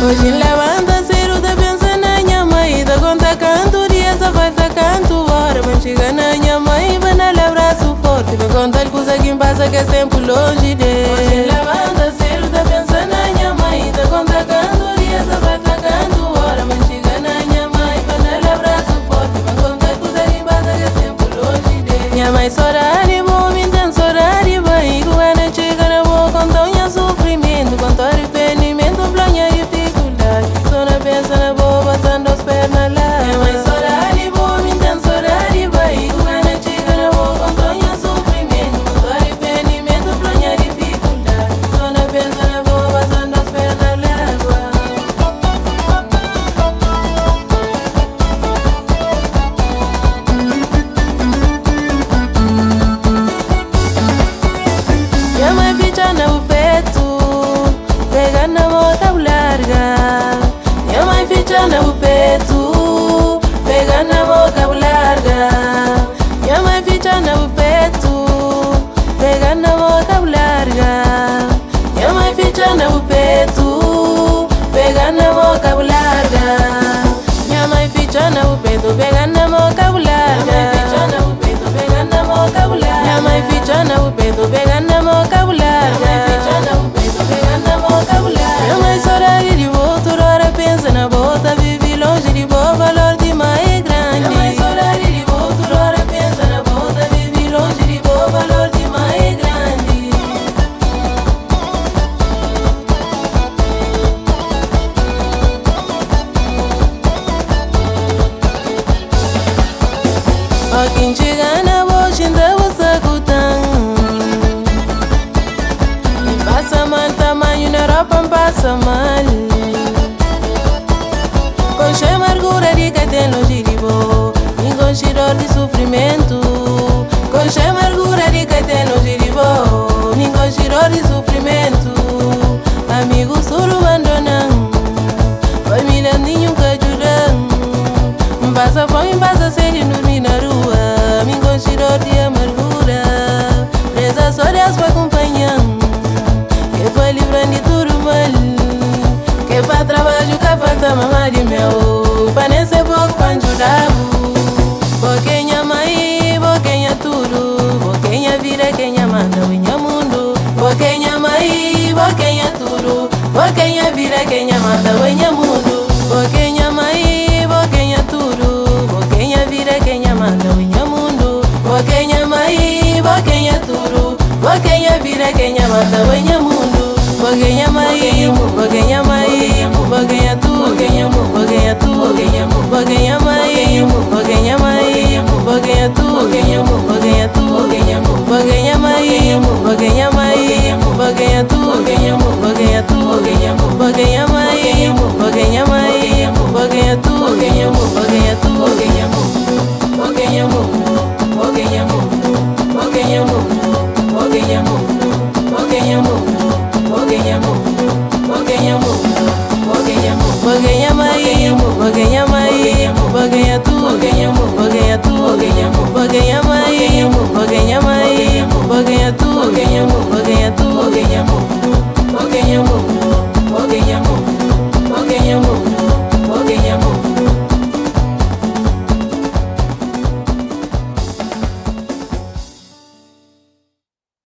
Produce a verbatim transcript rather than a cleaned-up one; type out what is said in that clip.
Hoje levanta cedo, tá pensando na minha mãe. Tá conta canto, dia só falta canto. Hora, mas chega na minha mãe, vai na abraço forte. Me conta a coisa que passa que é sempre longe dele. Hoje levanta cedo, tá pensando na minha mãe. Tá conta canto, dia só falta canto. Hora, mas chega na minha mãe, vai na abraço forte. Me conta a coisa que passa que é sempre longe dele. Minha mãe chora de bom, me entende chorar de bem. Quando chega na boca, conta o meu sofrimento, conta o arrependimento, planha e dificuldade. Só na pensa na boa, passando as pernas lá. Minha mãe chora de bom, me entende chorar de bem. Quando chega na boca, conta o meu sofrimento, conta o arrependimento, planha e dificuldade. Só na pensa na boa, passando as pernas lá. Minha mãe ficha no peito, pega na moto larga. Minha mãe ficha no peito, pega na moto larga. Minha mãe ficha no peito, pega na moto larga. Minha mãe ficha no peito, pega na moto larga. Minha mãe ficha no peito, pega na moto larga. Minha mãe ficha no peito, pega na moto larga. Minha mãe chora de volta, hora pensa na bota, vive longe de boa, valor de mãe é grande. Minha mãe chora de volta, hora pensa na bota, vive longe de boa, valor de mãe é grande. Ó quem chega na bocha, ainda você cutão. Me passa mal tamanho na roupa, me passa mal. Concha amargura de que tem longe de boa, enconche dor de sofrimento. Concha amargura de que tem longe de boa, enconche dor de sofrimento. Amigos solo abandonam, família nenhum que ajudam. Passa fome, passa sede, dormir na rua, me enconche dor de amargura. Presa só Deus pra acompanhar, que pra livrar de tudo mal, que pra trabalho que falta mamãe de meu, pra nem ser pouco pra ajudar. Porque minha mãe, porque minha tudo, porque minha vida, quem minha manda, minha mundo. Porque minha mãe, porque minha tudo, porque minha vida, quem minha manda, minha mundo. Porque minha mãe, porque minha tudo, porque minha vida, quem minha manda, minha mundo. Porque minha mãe, porque minha tudo, porque minha vida, quem minha manda, minha mundo. Porque minha mãe, porque minha mãe, porque minha tudo, porque minha tudo, porque minha mãe, porque minha mãe, porque minha tudo, porque minha tudo, porque minha mãe, porque minha mãe, porque minha tudo, porque minha tudo, porque minha mãe, porque minha mãe, porque minha tudo, porque minha tudo, porque minha mundo, porque minha mundo, porque minha mundo, porque minha mundo, porque minha mundo, porque minha mundo, porque minha mundo, porque minha mundo, porque minha mãe, porque minha mãe, porque minha tudo, porque minha tudo, porque minha